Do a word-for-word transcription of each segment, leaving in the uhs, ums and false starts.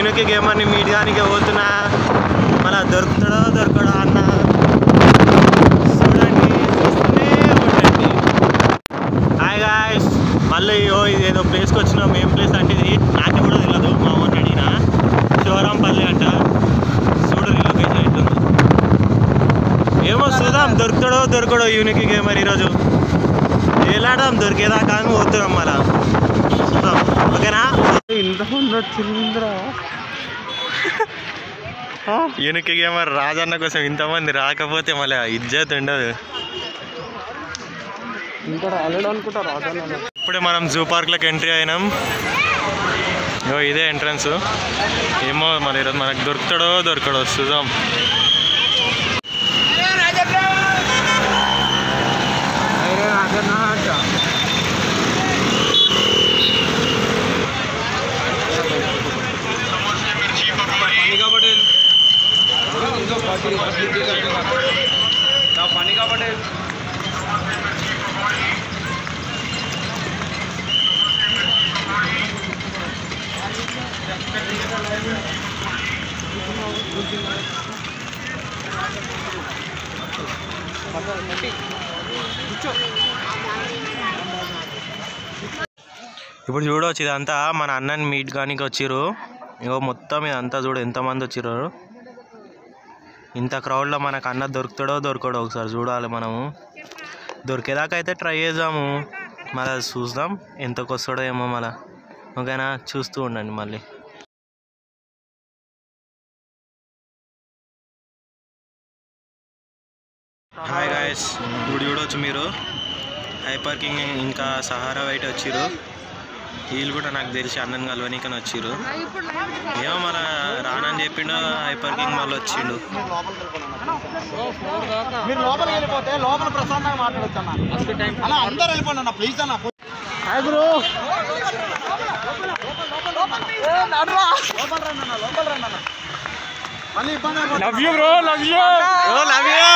Unique గేమర్ని మీడియానికి పోతున్నా, మళ్ళీ దొరుకుతాడో దొరకడో అన్న చూడండి, చూస్తూనే ఉండండి. హాయ్ గాయ్స్, మళ్ళీ ఇదేదో ప్లేస్కి వచ్చినాం. ఏం ప్లేస్ అంటే ఇది నాకే కూడా తెలియదు, మా ఊరిని అడిగిన. శివరాంపల్లి అంట. చూడు లొకేషన్ ఎట్టుందో ఏమో చూద్దాం, దొరుకుతాడో దొరకడో యూనిక్ గేమర్ ఈరోజు. ఏలాడదాం, దొరికేదాకా అని పోతున్నాం. మళ్ళా చూద్దాం, ఓకేనా? ఇంతమంది వచ్చిందిరా యూనిక్ గేమర్ రాజన్న కోసం ఇంతమంది రాకపోతే మళ్ళీ ఇజ్జత్ ఉండదు. ఇంకా రాలేడు అనుకుంటా రాజన్న. ఇప్పుడే మనం జూ పార్క్లోకి ఎంట్రీ అయినాం. ఇగో ఇదే ఎంట్రన్స్. ఏమో మరి ఈరోజు మనకు దొరుకుతాడో దొరకడో చూద్దాం. ఇప్పుడు చూడవచ్చు, ఇదంతా మన అన్నని మీట్ కానీ వచ్చిర్రు. ఇగో మొత్తం ఇదంతా చూడు ఎంతమంది వచ్చిర్రు. ఇంత క్రౌడ్లో మనకు అన్న దొరుకుతాడో దొరకడో ఒకసారి చూడాలి. మనము దొరికేదాకా అయితే ట్రై చేద్దాము, మళ్ళీ చూద్దాం ఎంతకు వస్తాడో ఏమో మళ్ళీ. ఓకేనా, చూస్తూ ఉండండి మళ్ళీ. హాయ్ గాయస్, ఇప్పుడు చూడవచ్చు మీరు హైపర్ కింగ్ ఇంకా సహారా వైట్ వచ్చిర్రు. వీళ్ళు కూడా నాకు తెలిసి అన్నని కలవనీకని వచ్చిర్రు. ఏమో మన రానని చెప్పిండు హైపర్ కింగ్ మళ్ళీ వచ్చిండు. మీరు లోపలికి వెళ్ళిపోతే లోపల ప్రశాంతంగా మాట్లాడచ్చు అన్న. అందరు వెళ్ళిపోండి అన్న ప్లీజ్ అన్న. Love you bro, love you love you.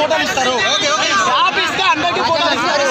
ఫోటోలు ఇస్తారు. యాప్ ఇస్తే అందరికి ఫోటోలు ఇస్తారు.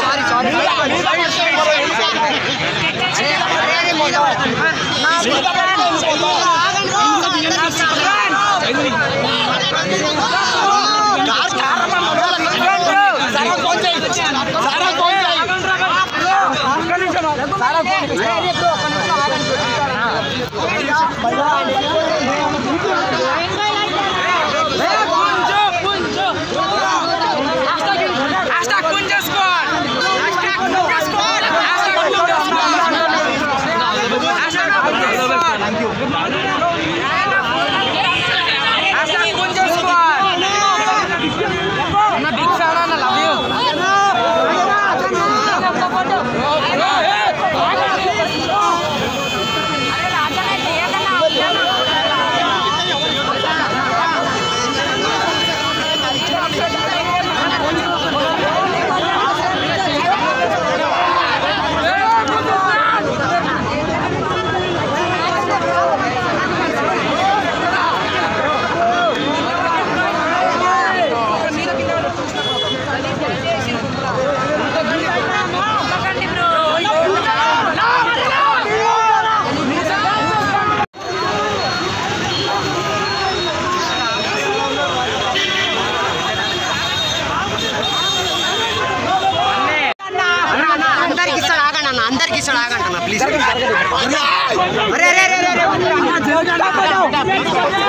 అందరికి ఇస్తాడు ఆగండి ప్లీజ్.